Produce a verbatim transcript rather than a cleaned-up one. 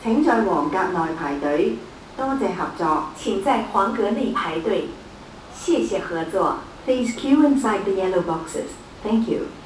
請在黃格內排隊，多謝合作。 请在黄格内排队，谢谢合作。 Please queue inside the yellow boxes. Thank you.